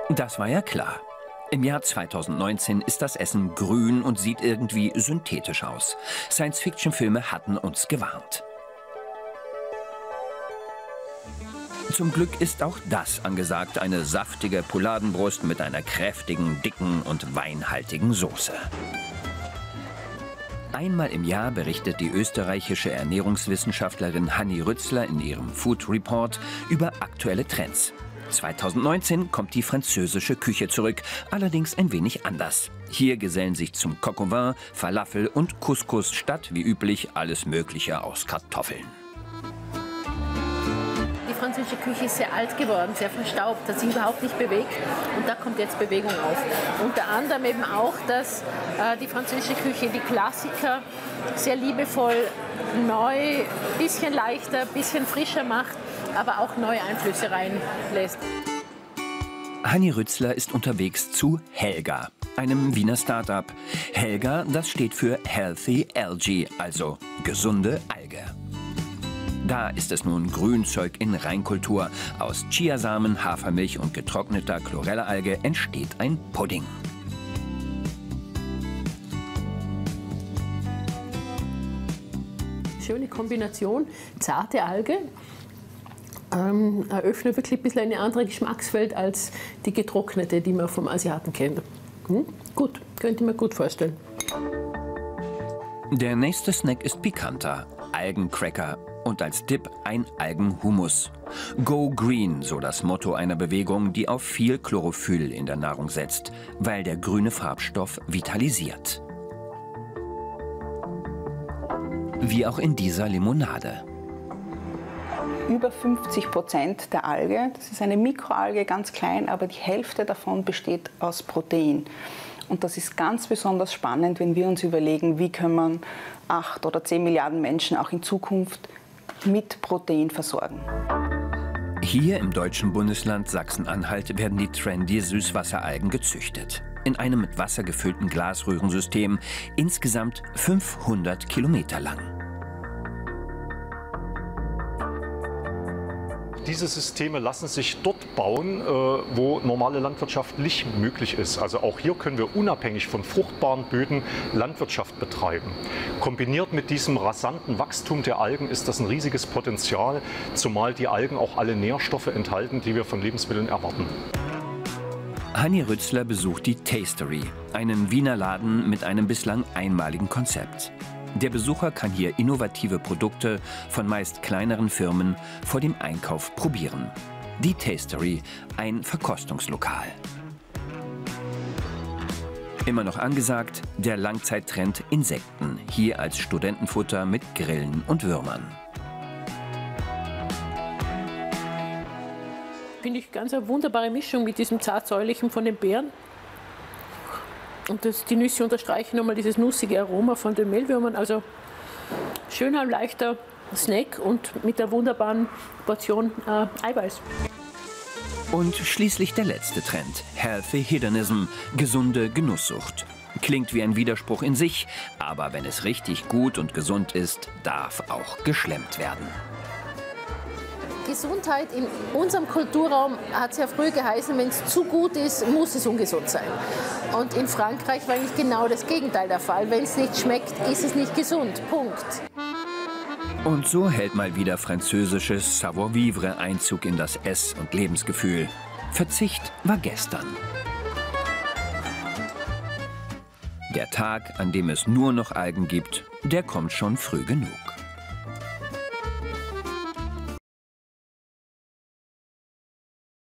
Das war ja klar. Im Jahr 2019 ist das Essen grün und sieht irgendwie synthetisch aus. Science-Fiction-Filme hatten uns gewarnt. Zum Glück ist auch das angesagt, eine saftige Pouladenbrust mit einer kräftigen, dicken und weinhaltigen Soße. Einmal im Jahr berichtet die österreichische Ernährungswissenschaftlerin Hanni Rützler in ihrem Food Report über aktuelle Trends. 2019 kommt die französische Küche zurück, allerdings ein wenig anders. Hier gesellen sich zum Coq au vin, Falafel und Couscous statt, wie üblich, alles Mögliche aus Kartoffeln. Die französische Küche ist sehr alt geworden, sehr verstaubt, hat sich überhaupt nicht bewegt und da kommt jetzt Bewegung auf. Unter anderem eben auch, dass die französische Küche die Klassiker sehr liebevoll, neu, bisschen leichter, bisschen frischer macht, aber auch neue Einflüsse reinlässt. Hanni Rützler ist unterwegs zu Helga, einem Wiener Start-up. Helga, das steht für Healthy Algae, also gesunde Alge. Da ist es nun Grünzeug in Reinkultur. Aus Chiasamen, Hafermilch und getrockneter Chlorella-Alge entsteht ein Pudding. Schöne Kombination, zarte Alge. Eröffnet wirklich ein bisschen eine andere Geschmackswelt als die getrocknete, die man vom Asiaten kennt. Gut, könnte ich mir gut vorstellen. Der nächste Snack ist pikanter, Algencracker und als Dip ein Algenhummus. Go Green, so das Motto einer Bewegung, die auf viel Chlorophyll in der Nahrung setzt, weil der grüne Farbstoff vitalisiert. Wie auch in dieser Limonade. Über 50% der Alge, das ist eine Mikroalge, ganz klein, aber die Hälfte davon besteht aus Protein. Und das ist ganz besonders spannend, wenn wir uns überlegen, wie können wir 8 oder 10 Milliarden Menschen auch in Zukunft mit Protein versorgen. Hier im deutschen Bundesland Sachsen-Anhalt werden die trendy Süßwasseralgen gezüchtet. In einem mit Wasser gefüllten Glasröhrensystem, insgesamt 500 Kilometer lang. Diese Systeme lassen sich dort bauen, wo normale Landwirtschaft nicht möglich ist. Also auch hier können wir unabhängig von fruchtbaren Böden Landwirtschaft betreiben. Kombiniert mit diesem rasanten Wachstum der Algen ist das ein riesiges Potenzial, zumal die Algen auch alle Nährstoffe enthalten, die wir von Lebensmitteln erwarten. Hanni Rützler besucht die Tastery, einen Wiener Laden mit einem bislang einmaligen Konzept. Der Besucher kann hier innovative Produkte von meist kleineren Firmen vor dem Einkauf probieren. Die Tastery, ein Verkostungslokal. Immer noch angesagt, der Langzeittrend Insekten, hier als Studentenfutter mit Grillen und Würmern. Finde ich ganz eine wunderbare Mischung mit diesem zartsäuerlichen von den Beeren. Und die Nüsse unterstreichen nochmal dieses nussige Aroma von den Mehlwürmern. Also schöner, leichter Snack und mit der wunderbaren Portion Eiweiß. Und schließlich der letzte Trend, Healthy Hedonism, gesunde Genusssucht. Klingt wie ein Widerspruch in sich, aber wenn es richtig gut und gesund ist, darf auch geschlemmt werden. Gesundheit in unserem Kulturraum hat es ja früher geheißen, wenn es zu gut ist, muss es ungesund sein. Und in Frankreich war eigentlich genau das Gegenteil der Fall. Wenn es nicht schmeckt, ist es nicht gesund. Punkt. Und so hält mal wieder französisches Savoir-vivre Einzug in das Ess- und Lebensgefühl. Verzicht war gestern. Der Tag, an dem es nur noch Algen gibt, der kommt schon früh genug.